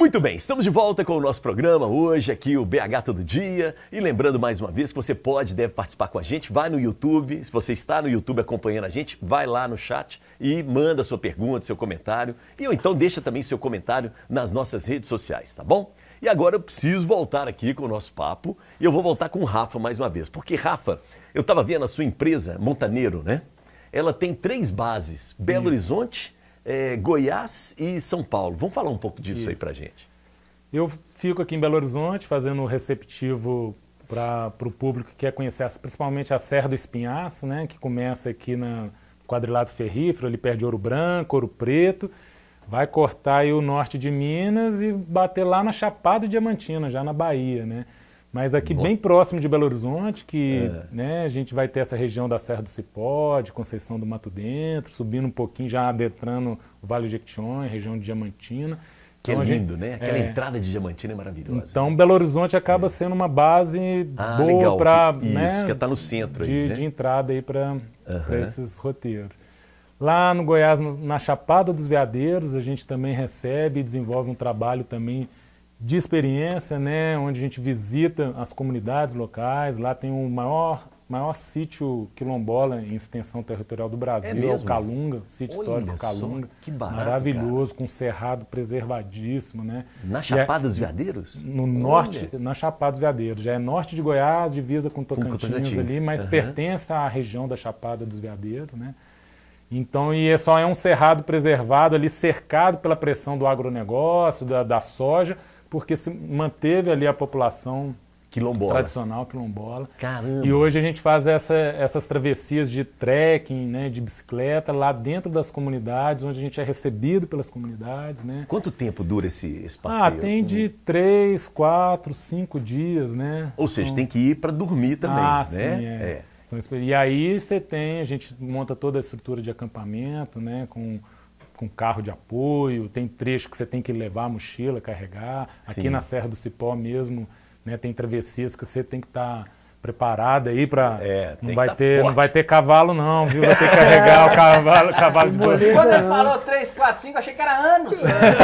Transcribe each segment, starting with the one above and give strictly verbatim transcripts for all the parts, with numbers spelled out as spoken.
Muito bem, estamos de volta com o nosso programa hoje, aqui o B H Todo Dia. E lembrando mais uma vez que você pode e deve participar com a gente, vai no YouTube. Se você está no YouTube acompanhando a gente, vai lá no chat e manda sua pergunta, seu comentário. E ou então deixa também seu comentário nas nossas redes sociais, tá bom? E agora eu preciso voltar aqui com o nosso papo e eu vou voltar com o Rafa mais uma vez. Porque, Rafa, eu estava vendo a sua empresa, Montaneiro, né? Ela tem três bases, Belo Horizonte, É, Goiás e São Paulo. Vamos falar um pouco disso Isso. aí pra gente. Eu fico aqui em Belo Horizonte fazendo o receptivo para o público que quer conhecer principalmente a Serra do Espinhaço, né, que começa aqui no quadrilátero ferrífero, ali perto de Ouro Branco, Ouro Preto, vai cortar aí o norte de Minas e bater lá na Chapada Diamantina, já na Bahia, né? Mas aqui Bom. bem próximo de Belo Horizonte, que é. né, a gente vai ter essa região da Serra do Cipó, de Conceição do Mato Dentro, subindo um pouquinho, já adentrando o Vale de Jequitinhonha, região de Diamantina. Que então, é lindo, gente, né? Aquela é, entrada de Diamantina é maravilhosa. Então, né? Belo Horizonte acaba é. sendo uma base ah, boa para... Né, isso, que está no centro de, aí, né? de entrada aí para uhum. esses roteiros. Lá no Goiás, na Chapada dos Veadeiros, a gente também recebe e desenvolve um trabalho também de experiência, né, onde a gente visita as comunidades locais. Lá tem o maior, maior sítio quilombola em extensão territorial do Brasil, é, é o Calunga, sítio Olha histórico Calunga, que barato, maravilhoso, cara. com cerrado preservadíssimo, né? Na Chapada dos Veadeiros? No norte, Olha. na Chapada dos Veadeiros, já é norte de Goiás, divisa com Tocantins, com Tocantins. ali, mas uhum. pertence à região da Chapada dos Veadeiros, né? Então, e é só é um cerrado preservado ali, cercado pela pressão do agronegócio, da, da soja, porque se manteve ali a população quilombola. tradicional quilombola. Caramba! E hoje a gente faz essa, essas travessias de trekking, né, de bicicleta, lá dentro das comunidades, onde a gente é recebido pelas comunidades, né? Quanto tempo dura esse, esse passeio? Ah, tem de três, quatro, cinco dias, né? Ou seja, São... tem que ir para dormir também, ah, né? Sim, é. é. E aí você tem, a gente monta toda a estrutura de acampamento, né, com... com carro de apoio, tem trecho que você tem que levar a mochila, carregar. Sim. Aqui na Serra do Cipó mesmo, né, tem travessias que você tem que estar tá preparado aí para é, não vai tá ter forte. Não vai ter cavalo não, viu? Vai ter que carregar o cavalo, cavalo de dois. Quando ele falou três, quatro, cinco, achei que era anos.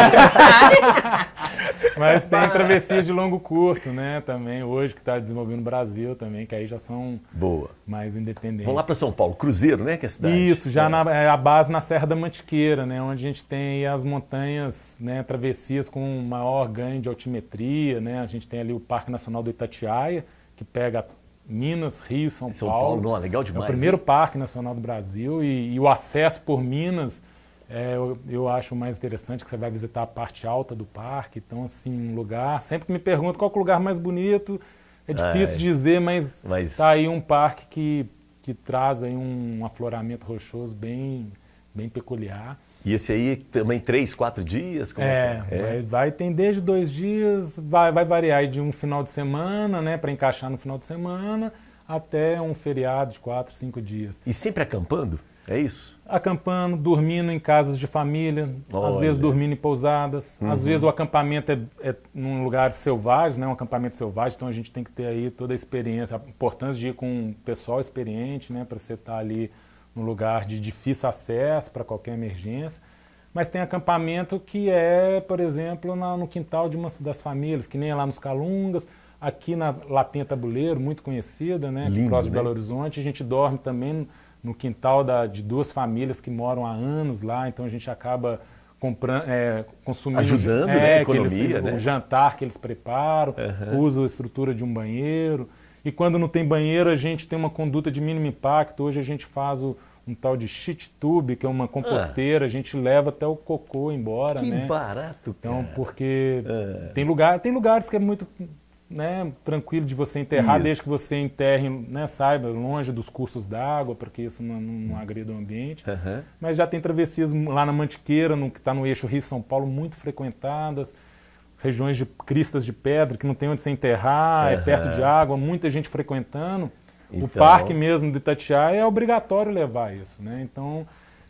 Mas tem travessias de longo curso, né, também, hoje que está desenvolvendo no Brasil também, que aí já são Boa. mais independentes. Vamos lá para São Paulo, Cruzeiro, né, que é a cidade? Isso, já é. na é a base na Serra da Mantiqueira, né, onde a gente tem as montanhas, né, travessias com maior ganho de altimetria, né, a gente tem ali o Parque Nacional do Itatiaia, que pega Minas, Rio, São, São Paulo. Paulo, não, legal demais. É o primeiro hein? Parque Nacional do Brasil e, e o acesso por Minas, é, eu, eu acho mais interessante, que você vai visitar a parte alta do parque. Então, assim, um lugar... Sempre que me perguntam qual é o lugar mais bonito, é difícil ah, é. dizer, mas, mas tá aí um parque que, que traz aí um afloramento rochoso bem, bem peculiar. E esse aí também três, quatro dias? Como é, é, é? Vai, vai tem desde dois dias, vai, vai variar de um final de semana, né, para encaixar no final de semana, até um feriado de quatro, cinco dias. E sempre acampando? É isso? Acampando, dormindo em casas de família, Olha. às vezes dormindo em pousadas, uhum. às vezes o acampamento é, é num lugar selvagem, né, um acampamento selvagem, então a gente tem que ter aí toda a experiência, a importância de ir com um pessoal experiente, né, para você estar ali num lugar de difícil acesso para qualquer emergência, mas tem acampamento que é, por exemplo, na, no quintal de uma das famílias, que nem é lá nos Calungas, aqui na Lapinha Tabuleiro, muito conhecida, né, Lindo, próximo de né? Belo Horizonte, a gente dorme também no quintal da, de duas famílias que moram há anos lá, então a gente acaba comprando, é, consumindo ajudando, é, né, a economia, eles, né? o jantar que eles preparam, uhum. usa a estrutura de um banheiro. E quando não tem banheiro, a gente tem uma conduta de mínimo impacto. Hoje a gente faz o, um tal de shit tube, que é uma composteira, ah. a gente leva até o cocô embora, que né? Que barato, cara. Então, porque ah. tem, lugar, tem lugares que é muito, né, tranquilo de você enterrar, isso. desde que você enterre, né, saiba, longe dos cursos d'água, para que isso não, não, não agrida o ambiente. Uhum. Mas já tem travessias lá na Mantiqueira, no, que está no eixo Rio-São Paulo, muito frequentadas. Regiões de cristas de pedra, que não tem onde se enterrar, uhum. é perto de água, muita gente frequentando. Então... O parque mesmo de Itatiaia é obrigatório levar isso, né? Então,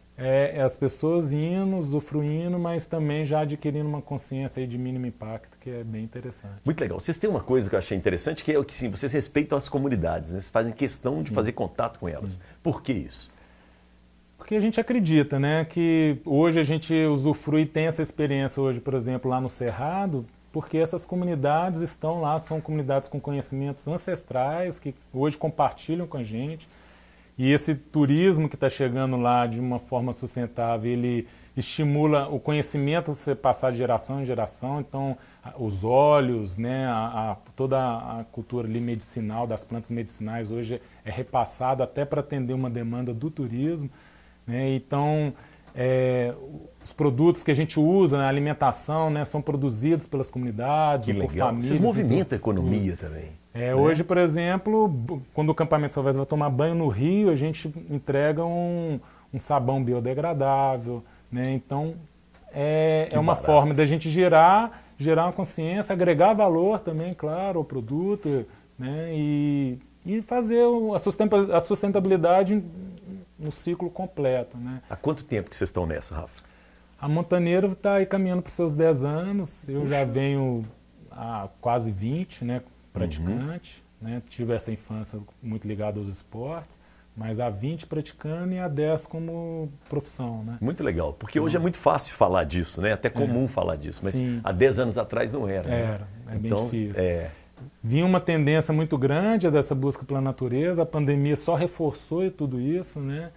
é, é as pessoas indo, usufruindo, mas também já adquirindo uma consciência aí de mínimo impacto, que é bem interessante. Muito legal. Vocês têm uma coisa que eu achei interessante, que é que sim, vocês respeitam as comunidades, né? Vocês fazem questão sim. de fazer contato com elas. Sim. Por que isso? porque a gente acredita, né, que hoje a gente usufrui, tem essa experiência hoje, por exemplo, lá no Cerrado, porque essas comunidades estão lá, são comunidades com conhecimentos ancestrais, que hoje compartilham com a gente, e esse turismo que está chegando lá de uma forma sustentável, ele estimula o conhecimento você passar de geração em geração, então os óleos, né, a, a, toda a cultura ali medicinal, das plantas medicinais hoje é repassado até para atender uma demanda do turismo, né, então é, os produtos que a gente usa na alimentação, né, são produzidos pelas comunidades, que por legal. famílias. Vocês movimentam a economia também. É, né? Hoje, por exemplo, quando o Campamento Salvador vai tomar banho no rio, a gente entrega um, um sabão biodegradável, né? Então, é, é uma barato. forma da gente gerar, gerar uma consciência, agregar valor também, claro, ao produto, né? E, e fazer a sustentabilidade no ciclo completo, né? Há quanto tempo que vocês estão nessa, Rafa? A Montaneiro está aí caminhando para os seus dez anos, eu Puxa. já venho há quase vinte, né, praticante, uhum. né? Tive essa infância muito ligada aos esportes, mas há vinte praticando e há dez como profissão, né? Muito legal, porque então, hoje é muito fácil falar disso, né? Até comum é, falar disso, mas sim. há dez anos atrás não era. Era, né? é então, bem difícil. É... Vinha uma tendência muito grande dessa busca pela natureza, a pandemia só reforçou tudo isso, né?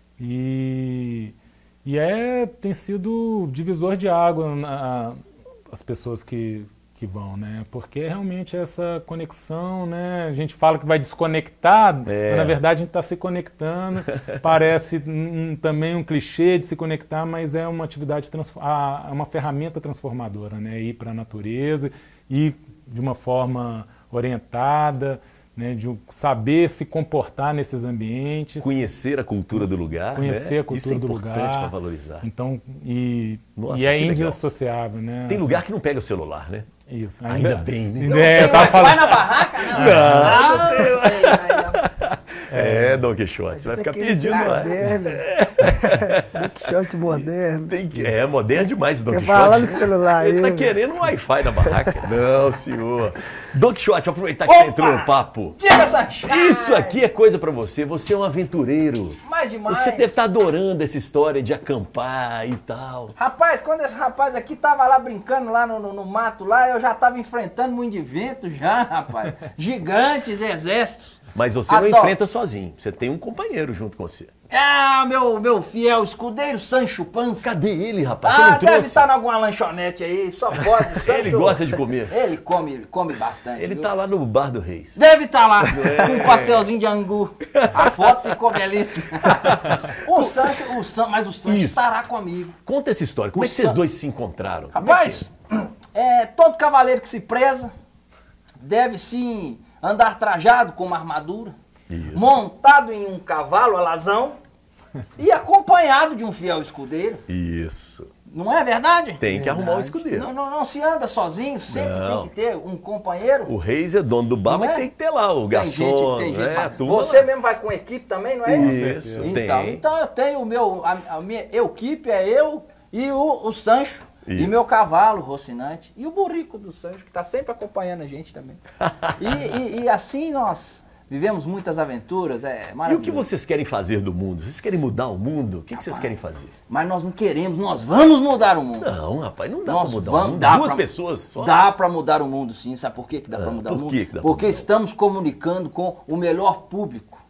E, e é, tem sido divisor de água na, as pessoas que, que vão, né? Porque realmente essa conexão, né? A gente fala que vai desconectar, é. mas na verdade a gente está se conectando. Parece um, também um clichê de se conectar, mas é uma atividade, é uma ferramenta transformadora, né? Ir para a natureza, ir de uma forma orientada, né, de saber se comportar nesses ambientes. Conhecer a cultura do lugar. Conhecer né? a cultura Isso é do lugar. importante para valorizar. Então, e, Nossa, e é que indissociável, né? Tem assim, lugar que não pega o celular, né? Isso. Ainda, ainda bem, né? Ainda, é, eu tava Vai falando... na barraca? Não. Não, não tem. É, Dom Quixote, você vai ficar pedindo lá. Dom Quixote moderno. Tem que, é, moderno demais, Dom Quer Quixote. falar no celular Ele aí, tá querendo um Wi-Fi na barraca. Não, senhor. Dom Quixote, aproveitar que Opa! você entrou no papo. Diga essa chave. Isso aqui é coisa pra você. Você é um aventureiro. Mais demais. Você deve estar adorando essa história de acampar e tal. Rapaz, quando esse rapaz aqui tava lá brincando lá no, no, no mato lá, eu já tava enfrentando muito de vento já, rapaz. Gigantes, exércitos. Mas você Adoro. não enfrenta sozinho. Você tem um companheiro junto com você. Ah, meu, meu fiel escudeiro Sancho Panza. Cadê ele, rapaz? Você Ah, não deve trouxe? estar em alguma lanchonete aí, só pode. Sancho, Ele gosta de comer. Ele come, come bastante. Ele viu? tá lá no Bar do Reis. Deve estar lá, É. com um pastelzinho de angu. A foto ficou belíssima. O Sancho, o San, mas o Sancho Isso. estará comigo. Conta essa história. Como O é que vocês San- dois se encontraram? Rapaz, é, todo cavaleiro que se preza deve sim andar trajado com uma armadura, Isso. montado em um cavalo alazão e acompanhado de um fiel escudeiro. Isso. Não é verdade? Tem que arrumar o escudeiro. Não, não, não se anda sozinho, sempre Não. tem que ter um companheiro. O Reis é dono do bar, Não mas é? tem que ter lá o Tem garçom, gente, tem gente. né? mas Turma Você lá. mesmo vai com equipe também, não é isso? Isso, então, tem. então eu tenho o meu, a, a minha equipe é eu e o, o Sancho. Isso. E meu cavalo, Rocinante, e o burrico do Sancho, que está sempre acompanhando a gente também. e, e, e assim nós vivemos muitas aventuras, é E o maravilhoso. que vocês querem fazer do mundo? Vocês querem mudar o mundo? O que, que vocês querem fazer? Mas nós não queremos, nós vamos mudar o mundo. Não, rapaz, não dá Nós pra mudar vamos- o mundo. dá Duas pra- pessoas só. Dá para mudar o mundo, sim. Sabe por que, que dá Ah, para mudar por o mundo? que que dá pra Porque mudar? estamos comunicando com o melhor público,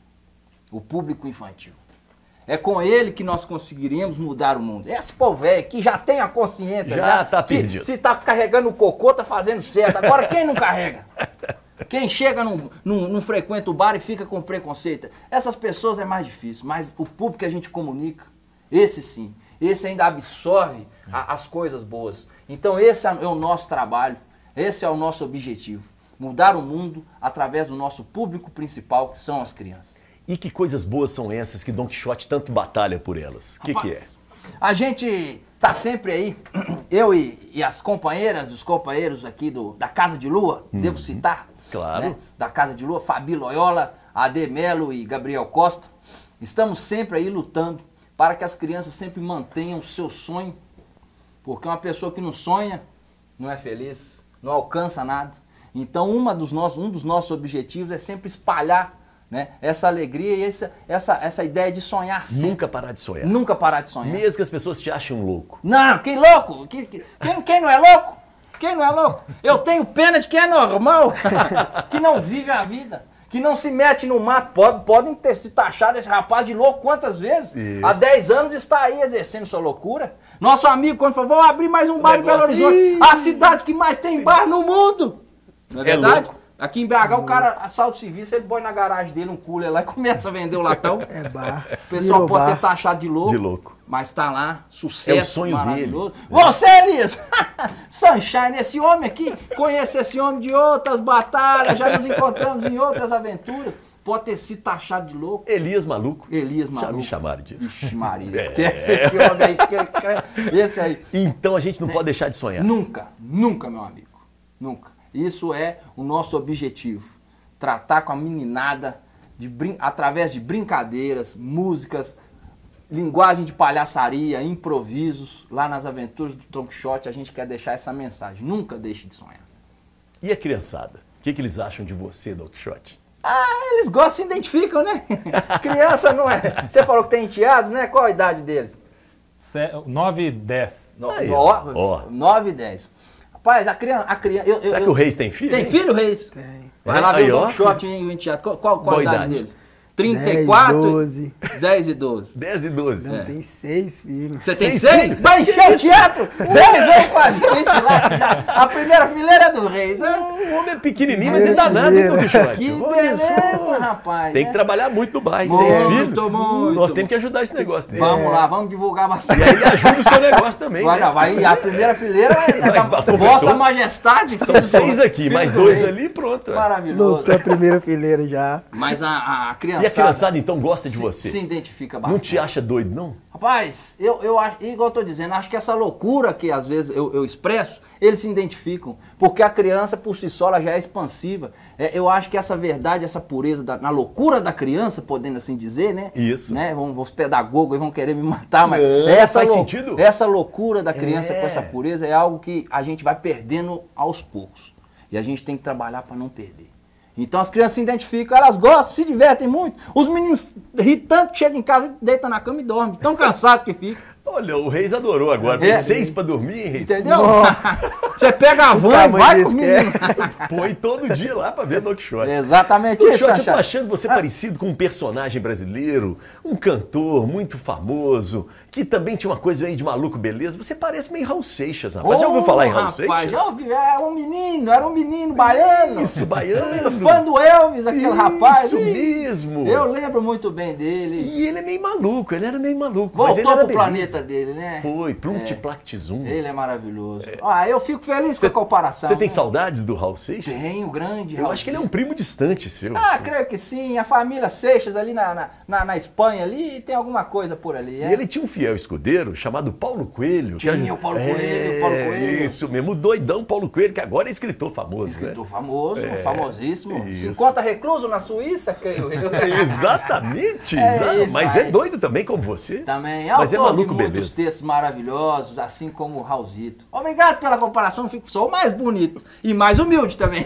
o público infantil. É com ele que nós conseguiríamos mudar o mundo. Esse povo velho que já tem a consciência, Já tá que perdido. se tá carregando o cocô, tá fazendo certo. Agora quem não carrega? Quem chega, não, não, não frequenta o bar e fica com preconceito. Essas pessoas é mais difícil, mas o público que a gente comunica, esse sim, esse ainda absorve a- as coisas boas. Então esse é o nosso trabalho, esse é o nosso objetivo. Mudar o mundo através do nosso público principal, que são as crianças. E que coisas boas são essas que Dom Quixote tanto batalha por elas? O que, que é? Rapaz, a gente tá sempre aí, eu e, e as companheiras, os companheiros aqui do, da Casa de Lua, devo citar. Claro. né? Da Casa de Lua, Fabi Loyola, Ade Melo e Gabriel Costa. Estamos sempre aí lutando para que as crianças sempre mantenham o seu sonho. Porque uma pessoa que não sonha, não é feliz, não alcança nada. Então uma dos nossos, um dos nossos objetivos é sempre espalhar né? Essa alegria e essa, essa, essa ideia de sonhar sempre. Nunca parar de sonhar. Nunca parar de sonhar. Mesmo que as pessoas te achem um louco. Não, que louco! Que, que, quem, quem não é louco? Quem não é louco? Eu tenho pena de quem é normal, que não vive a vida, que não se mete no mato. Pod, podem ter se taxado esse rapaz de louco quantas vezes? Isso. Há dez anos está aí exercendo sua loucura. Nosso amigo, quando falou, vou abrir mais um bar em Belo Negócio- Horizonte, Ih. a cidade que mais tem bar no mundo. Não é É verdade? louco. Aqui em B H, o cara assalta o serviço, ele põe na garagem dele um cooler lá e começa a vender o latão. É bar. O pessoal Virou pode bar. ter taxado de louco, De louco. mas tá lá, sucesso É o sonho maravilhoso. dele. Você, Elias! Sunshine, esse homem aqui, conheço esse homem de outras batalhas, já nos encontramos em outras aventuras. Pode ter sido taxado de louco. Elias Maluco. Elias Já maluco. me chamaram disso. Vixe Maria, esquece esse homem aí. que- que- Esse aí. Então a gente não pode deixar de sonhar. Nunca, nunca, meu amigo. Nunca. Isso é o nosso objetivo. Tratar com a meninada de brin- através de brincadeiras, músicas, linguagem de palhaçaria, improvisos. Lá nas aventuras do Don Quixote, a gente quer deixar essa mensagem. Nunca deixe de sonhar. E a criançada? O que, que eles acham de você, Don Quixote? Ah, eles gostam, se identificam, né? Criança não é. Você falou que tem enteados, né? Qual a idade deles? nove e dez. No, Aí, no- ó. nove e dez. Rapaz, a criança. A criança eu, eu, Será que eu- o Reis tem filho? Tem hein? filho, Reis? Tem. Vai lá Aí, ver o ó. Don Quixote e o enteado. Qual, qual, qual Boa a idade idade. deles? trinta e quatro, doze. dez e doze. dez e doze. Não, É. tem seis filhos. Você tem Seis seis? filhos? Vai encher o teatro! Reis, vem com a gente lá. A primeira fileira é do Reis, né? O homem é pequenininho, mas é danado, hein, Don Quixote? Que Olha beleza, só. rapaz. Tem né? que trabalhar muito no bairro. Muito, Seis filhos. muito. Nós temos que ajudar esse negócio dele. Vamos lá, vamos divulgar bastante. E aí ajuda o seu negócio também. Vai, né? não, vai, a primeira fileira é essa aproveitou. Vossa Majestade. São filho do- seis aqui, filho mais do dois rei. ali, pronto. é. Maravilhoso. Lutou a primeira fileira já. Mas a, a criançada... E a criançada, então, gosta de se, você? se identifica Não bastante. te acha doido, não? Rapaz, eu, eu acho, igual eu tô dizendo, acho que essa loucura que às vezes eu, eu expresso, eles se identificam. Porque a criança, por si só, ela já é expansiva. É, eu acho que essa verdade, essa pureza, da, na loucura da criança, podendo assim dizer, né? Isso. Né? Vão, os pedagogos aí vão querer me matar, mas Não, essa, faz lou- sentido. essa loucura da criança É. com essa pureza é algo que a gente vai perdendo aos poucos. E a gente tem que trabalhar para não perder. Então as crianças se identificam, elas gostam, se divertem muito. Os meninos ri tanto que chegam em casa, deitam na cama e dormem. Tão cansados que ficam. Olha, o Reis adorou agora. Tem É. seis pra dormir, hein, Reis? Entendeu? Você pega a van e tamanho vai com desse os que é. meninos. Põe todo dia lá pra ver Don Quixote. Exatamente Don isso, Quixote, eu tô Sancha. achando você parecido com um personagem brasileiro, um cantor muito famoso, que também tinha uma coisa aí de maluco beleza. Você parece meio Raul Seixas, rapaz. Já ouviu Ô, falar em Raul rapaz, Seixas? já ouvi, era um menino, era um menino baiano. Isso, baiano. Fã do Elvis, aquele Isso rapaz. Ih, mesmo. Eu lembro muito bem dele. E ele é meio maluco, ele era meio maluco. mas ele Voltou era pro beleza. planeta dele, né? Foi, Pluntiplactizum. Ele é maravilhoso. Ah, eu fico feliz com a comparação. Você tem né? saudades do Raul Seixas? Tenho, grande. Eu acho que ele é um primo distante seu. Ah, assim. creio que sim. A família Seixas ali na, na, na, na Espanha ali tem alguma coisa por ali. E É? ele tinha um fiel escudeiro chamado Paulo Coelho. que Tinha a- o Paulo É, Coelho, Paulo Coelho. Isso mesmo, o doidão Paulo Coelho, que agora é escritor famoso, Escritor né? famoso, É, famosíssimo. isso. Se encontra recluso na Suíça, creio eu. Exatamente, É exato. isso, mas aí. é doido também como você. Também Mas é autor maluco, de muitos beleza. textos maravilhosos, assim como o Raulzito. Obrigado pela comparação, fico só o mais bonito e mais humilde também.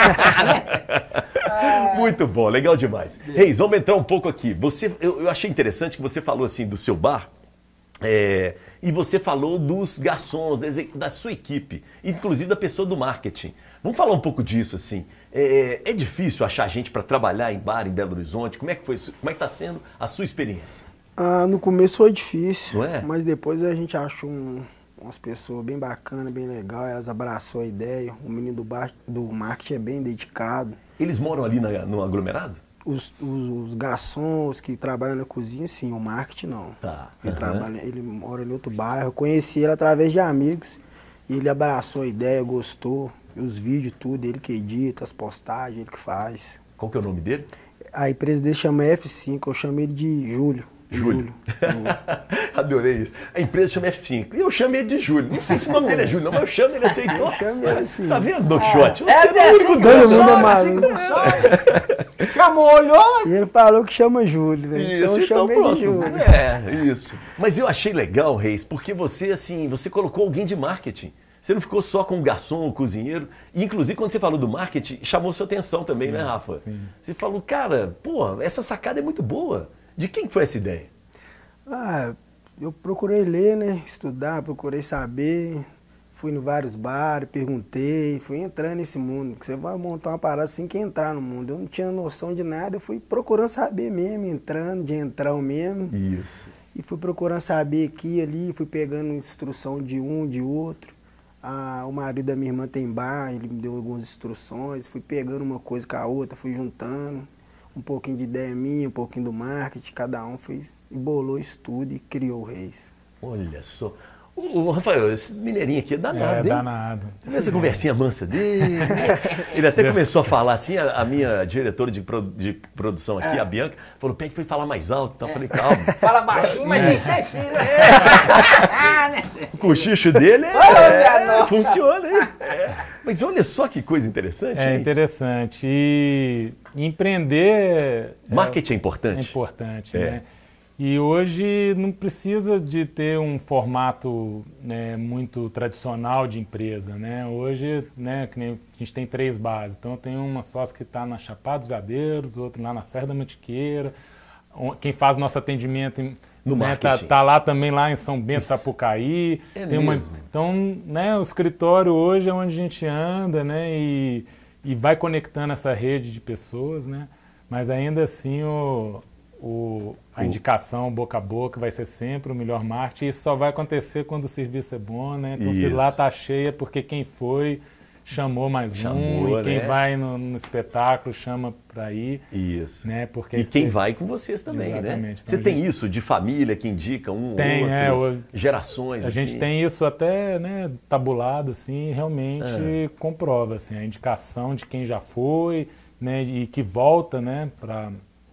Muito bom, legal demais. Reis, vamos entrar um pouco aqui. Você, eu, eu achei interessante que você falou assim do seu bar. é, e você falou dos garçons, da, exe- da sua equipe, inclusive da pessoa do marketing. Vamos falar um pouco disso, assim. É, é difícil achar gente para trabalhar em bar em Belo Horizonte? Como é que foi isso? Como é que está sendo a sua experiência? Ah, no começo foi difícil, Não é? mas depois a gente achou um- umas pessoas bem bacanas, bem legal, elas abraçou a ideia. O menino do, bar, do marketing é bem dedicado. Eles moram ali na- no aglomerado? Os, os, os garçons que trabalham na cozinha, sim, o marketing não. Tá. Ele, Aham. trabalha, ele mora em outro bairro. Eu conheci ele através de amigos. E ele abraçou a ideia, gostou. Os vídeos, tudo, ele que edita, as postagens, ele que faz. Qual que é o nome dele? A empresa dele chama F cinco, eu chamo ele de Júlio. Júlio. Adorei isso. A empresa chama F cinco. E eu chamei ele de Júlio. Não sei se o nome dele é Júlio, não, mas eu chamo, ele aceitou. chamo ele assim. Tá vendo, Don Quixote? Você É, não é o assim único que dono. Todo mundo é funciona, assim que maluco. funciona. Chamou, olhou. E ele falou que chama Júlio, velho. Isso, Então eu então chamei de pronto. Júlio. É, isso. Mas eu achei legal, Reis, porque você, assim, você colocou alguém de marketing. Você não ficou só com o garçom, o cozinheiro. E, inclusive, quando você falou do marketing, chamou sua atenção também, sim, né, Rafa? Sim. Você falou, cara, pô, essa sacada é muito boa. De quem foi essa ideia? Ah, eu procurei ler, né? Estudar, procurei saber. Fui em vários bares, perguntei, fui entrando nesse mundo. Você vai montar uma parada assim que entrar no mundo. Eu não tinha noção de nada, eu fui procurando saber mesmo, entrando, de entrão mesmo. Isso. E fui procurando saber aqui e ali, fui pegando instrução de um, de outro. Ah, o marido da minha irmã tem bar, ele me deu algumas instruções, fui pegando uma coisa com a outra, fui juntando. Um pouquinho de ideia minha, um pouquinho do marketing, cada um fez, embolou isso tudo e criou o Reis. Olha só. O, o Rafael, esse mineirinho aqui é danado, é, hein? danado. Você viu essa conversinha mansa dele? Ele até começou a falar assim, a, a minha diretora de, pro, de produção aqui, é. a Bianca, falou, pede pra ele falar mais alto. Então eu falei, calma. Fala baixinho, mas tem seis filhos. O cochicho dele é, é, funciona, hein? É. Mas olha só que coisa interessante. É hein? interessante. E empreender... Marketing é, é importante. É importante, é. né? E hoje não precisa de ter um formato, né, muito tradicional de empresa, né? Hoje, né, que nem a gente tem três bases. Então tem uma sócia que está na Chapada dos Veadeiros, outro lá na Serra da Mantiqueira. Quem faz nosso atendimento no né, marketing. Tá, tá lá também lá em São Bento, Sapucaí. É tem mesmo. Uma, então, né, o escritório hoje é onde a gente anda, né, e, e vai conectando essa rede de pessoas, né? Mas ainda assim o O, a indicação boca a boca vai ser sempre o melhor marketing. Isso só vai acontecer quando o serviço é bom, né? Então, isso. se lá tá cheia, porque quem foi chamou mais chamou, um, e quem né? vai no, no espetáculo chama para ir. Isso. Né? Porque e quem vai com vocês também, exatamente. né? Então, Você gente... tem isso de família que indica um tem, ou outro, é, o... gerações a assim. gente tem isso até, né, tabulado, assim, realmente ah. comprova assim, a indicação de quem já foi, né, e que volta, né, para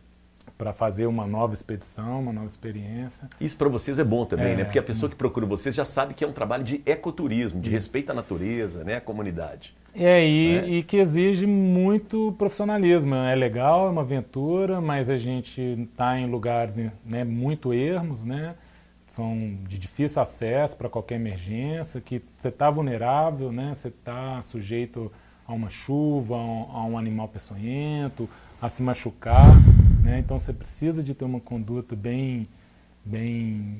para fazer uma nova expedição, uma nova experiência. Isso para vocês é bom também, é, né? Porque a pessoa que procura vocês já sabe que é um trabalho de ecoturismo, de isso. respeito à natureza, né? À comunidade. É, e, né? e que exige muito profissionalismo. É legal, é uma aventura, mas a gente está em lugares, né, muito ermos, né? São de difícil acesso para qualquer emergência, que você está vulnerável, né? Você está sujeito a uma chuva, a um, a um animal peçonhento, a se machucar. Né? Então você precisa de ter uma conduta bem, bem,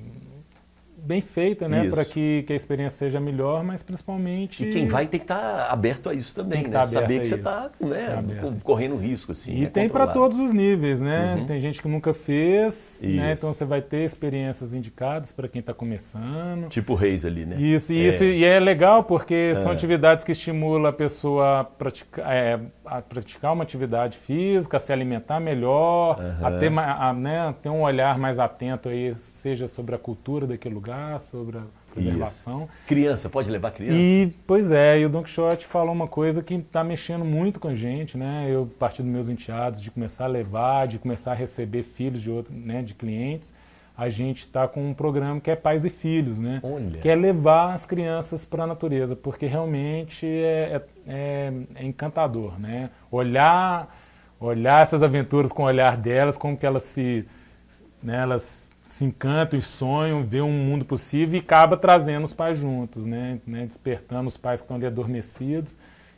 bem feita, né? Para que, que a experiência seja melhor, mas principalmente... E quem vai tem que estar aberto a isso também, né? Saber que você está, né, tá correndo risco. Assim, e né? tem para todos os níveis, né? Uhum. Tem gente que nunca fez, né? Então você vai ter experiências indicadas para quem está começando. Tipo o Reis ali, né? Isso, e, é. isso, e é legal porque é. são atividades que estimulam a pessoa a praticar, é, a praticar uma atividade física, a se alimentar melhor, uhum. a, ter, a né, ter um olhar mais atento aí, seja sobre a cultura daquele lugar, sobre a preservação. Isso. Criança, pode levar criança? E, pois é, e o Don Quixote falou uma coisa que está mexendo muito com a gente, né? Eu, a partir dos meus enteados, de começar a levar, de começar a receber filhos de, outro, né, de clientes, a gente está com um programa que é Pais e Filhos, né? Olha. Que é levar as crianças para a natureza, porque realmente é, é, é encantador, né? Olhar, olhar essas aventuras com o olhar delas, como que elas se, né, elas se encantam e sonham, vê um mundo possível e acaba trazendo os pais juntos, né? né? Despertando os pais que estão ali adormecidos.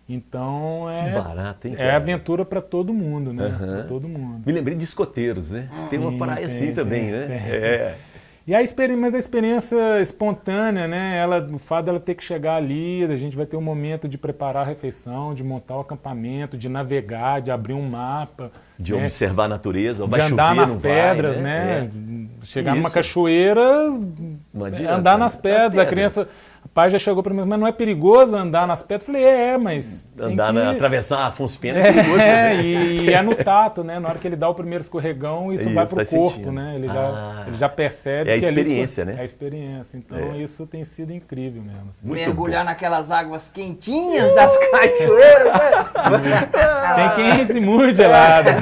Então é, que barato, hein, é aventura para todo mundo, né? Uhum. Para todo mundo. Me lembrei de escoteiros, né? Tem uma praia tem, assim tem, também, tem, né? Tem. É. E a experiência, mas a experiência espontânea, né? Ela, o fato dela ter que chegar ali, a gente vai ter um momento de preparar a refeição, de montar o acampamento, de navegar, de abrir um mapa, de né? observar a natureza, de vai andar chover, nas não pedras, vai, né? né? É. Chegar Isso. numa cachoeira, adianta, andar nas pedras, pedras. A criança, o pai já chegou para mim, mas não é perigoso andar nas pedras? Eu falei, é, mas andar, que... na, atravessar a Afonso Pena é perigoso é, também. E, e é no tato, né? Na hora que ele dá o primeiro escorregão, isso, isso vai pro corpo, sentindo. Né? Ele, ah, já, ele já percebe. É a que experiência, ali, né? É a experiência. Então é. Isso tem sido incrível mesmo. Assim. Mergulhar naquelas águas quentinhas das cachoeiras, né? Tem quentes e muito geladas.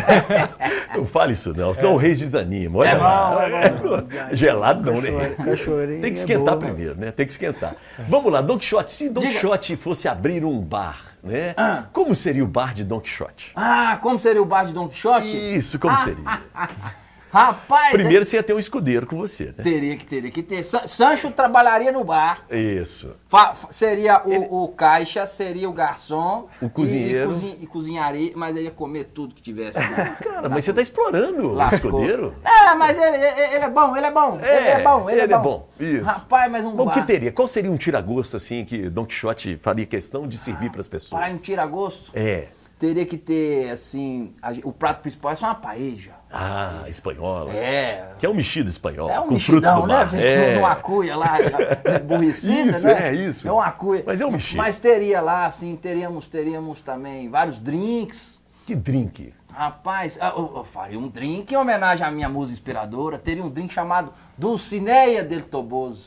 Não fale isso não, senão é. o Reis desanima. Olha é lá. É é gelado não, né? Cachoeirinha tem que esquentar é boa, primeiro, né? Tem que esquentar. Vamos lá, Don Quixote. Se Don Diga. Quixote fosse abrir um bar, né? Ah. Como seria o bar de Don Quixote? Ah, como seria o bar de Don Quixote? Isso, como seria? Rapaz... Primeiro você ia ter um escudeiro com você, né? Teria que, teria que ter. Sa- Sancho trabalharia no bar. Isso. Fa- fa- seria o, o caixa, seria o garçom. O cozinheiro. E, e, cozi- e cozinharia, mas ele ia comer tudo que tivesse lá. Cara, mas você tá explorando o Lascou. escudeiro? É, mas ele, ele- ele é bom, ele é bom. É, ele é bom, ele, ele é é bom. bom, isso. Rapaz, mas um Mas o bar. que teria? Qual seria um tira-gosto, assim, que Don Quixote faria questão de servir para as pessoas? Pai, um tira-gosto. É. Teria que ter, assim, a- o prato principal é só uma paeja. Ah, espanhola. É. Que é um mexido espanhol, É um com frutos mexidão, do né? mar. Vem É. numa cuia lá, emburrecida, Isso, né? é isso. É uma cuia. Mas é um mexido. Mas teria lá, assim, teríamos, teríamos também vários drinks. Que drink. Rapaz, eu, eu faria um drink em homenagem à minha musa inspiradora. Teria um drink chamado Dulcinea del Toboso.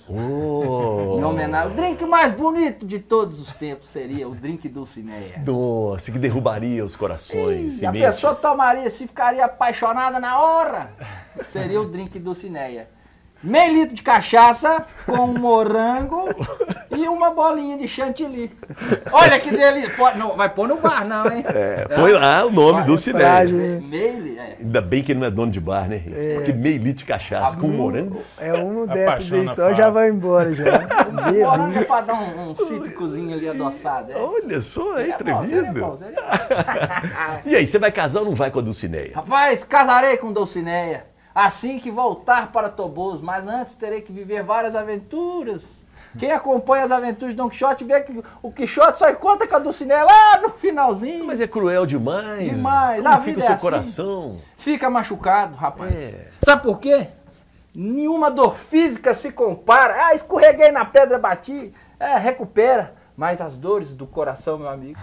Oh. Em homenagem. O drink mais bonito de todos os tempos seria o drink Dulcinea. Nossa, que derrubaria os corações. E a sementes. pessoa tomaria, se ficaria apaixonada na hora. Seria o drink Dulcinea. Meio litro de cachaça com um morango e uma bolinha de chantilly. Olha que delícia. Pode- não, vai pôr no bar não, hein? É, põe lá o nome Vai, do é Cineia. frágil. Me- Meio litro, é. Ainda bem que ele não é dono de bar, né? Reis? Porque meio litro de cachaça com morango. É um dessa Apaixona vez só, fácil. já vai embora já. O morango é Bebinho. pra dar um, um cítricozinho ali adoçado. É. Olha só, é É bom, seria atrevido. bom, seria bom. E aí, você vai casar ou não vai com a Dulcineia? Rapaz, casarei com Dulcineia assim que voltar para Toboso, mas antes terei que viver várias aventuras. Quem acompanha as aventuras de Don Quixote vê que o Quixote só encontra com a Dulcineia lá no finalzinho. Mas é cruel demais. Demais. Como A fica vida o é seu assim. coração? Fica machucado, rapaz. É. Sabe por quê? Nenhuma dor física se compara. Ah, escorreguei na pedra, bati. É, recupera. Mas as dores do coração, meu amigo,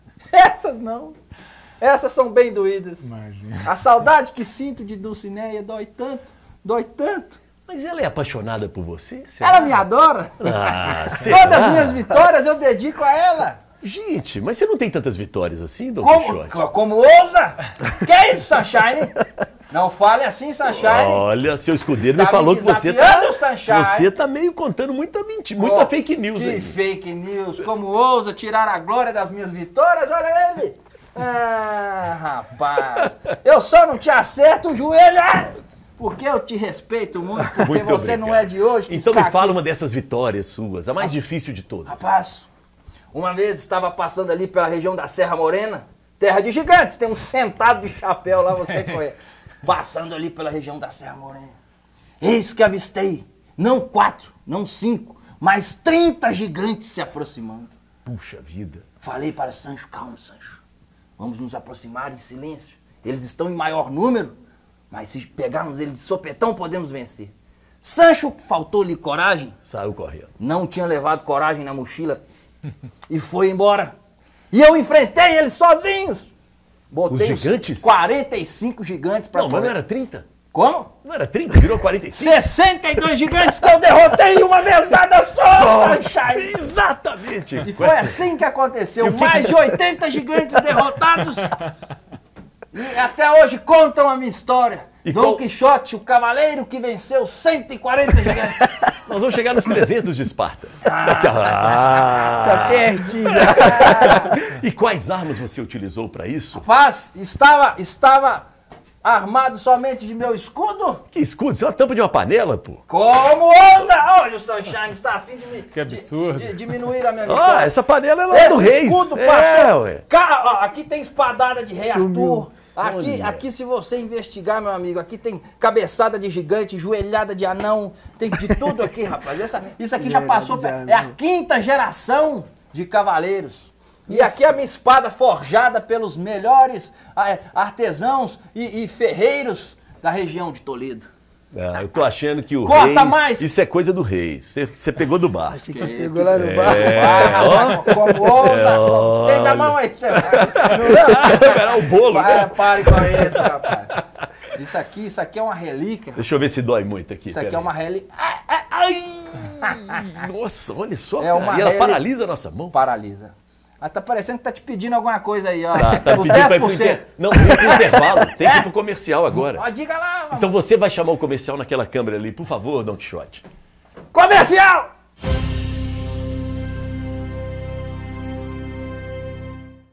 essas não. Essas são bem doídas. Imagina. A saudade que sinto de Dulcineia dói tanto, dói tanto. Mas ela é apaixonada por você? Será? Ela me adora. Ah, será? Todas as minhas vitórias eu dedico a ela. Gente, mas você não tem tantas vitórias assim, Don Como, Quixote? co- como ousa? Que é isso, Sunshine? Não fale assim, Sunshine. Olha, seu escudeiro Tá me falou me que você tá, desafiando, Sunshine. você tá meio contando muita mentira, muita Co- fake news que aí. fake news. Como ousa tirar a glória das minhas vitórias? Olha ele. Ah, rapaz. Eu só não te acerto o joelho. ah, Porque eu te respeito muito, porque Muito você obrigado. não é de hoje. Que Então está me fala aqui. uma dessas vitórias suas, a mais difícil de todas. Rapaz, uma vez estava passando ali pela região da Serra Morena, terra de gigantes, tem um sentado de chapéu lá, você conhece. Passando ali pela região da Serra Morena. Eis que avistei, não quatro, não cinco, mas trinta gigantes se aproximando. Puxa vida. Falei para Sancho, calma, Sancho, vamos nos aproximar em silêncio. Eles estão em maior número, mas se pegarmos eles de sopetão, podemos vencer. Sancho faltou-lhe coragem, Saiu correndo. não tinha levado coragem na mochila e foi embora. E eu enfrentei eles sozinhos. Botei Os gigantes? quarenta e cinco gigantes para Não, mas não era trinta? Como? Não era trinta? Virou quarenta e cinco? sessenta e dois gigantes que eu derrotei em uma vezada só, Sunshine. Exatamente. E Com foi essa- assim que aconteceu. E o que Mais que- de oitenta gigantes derrotados. E até hoje contam a minha história. E Dom qual- Quixote, o cavaleiro que venceu cento e quarenta gigantes. Nós vamos chegar nos trezentos de Esparta. Tá Ah. pertinho. E quais armas você utilizou para isso? Rapaz, estava, estava armado somente de meu escudo? Que escudo? Isso é uma tampa de uma panela, pô. Como ousa? Olha, o Sunshine está afim de, me, Que absurdo. de, de diminuir a minha Ah, vitória. essa panela é lá do Esse Reis. escudo É, passou. ué. Ca- ó, aqui tem espadada de rei Sumiu. Arthur. Aqui, Olha. aqui, se você investigar, meu amigo, aqui tem cabeçada de gigante, joelhada de anão, tem de tudo aqui, rapaz. Essa, isso aqui já Joelhada passou. de pra- anão. É a quinta geração de cavaleiros. E aqui a minha espada forjada pelos melhores ah, artesãos e, e ferreiros da região de Toledo. Ah, eu tô achando que o Corta Reis... mais. Isso é coisa do Reis. Você, você pegou do bar. Achei que pegou lá no bar. Ah, rapaz, como ousa! Estende a mão aí, você vai. Era o bolo, Vai, né? pare com isso, rapaz. Isso aqui, isso aqui é uma relíquia. Deixa eu ver se dói muito aqui. Isso aqui é pera uma aí. relíquia. Ai, ai, ai. Nossa, olha só. É uma cara. E ela relíquia. paralisa a nossa mão. Paralisa. Ah, tá parecendo que tá te pedindo alguma coisa aí, ó. Tá, tá Os pedindo pra ir pro dez por cento. inter... Não, tem que ir pro intervalo. Tem que ir pro comercial agora. Ó, diga lá, mano. Então você vai chamar o comercial naquela câmera ali, por favor, Don Quixote. Comercial!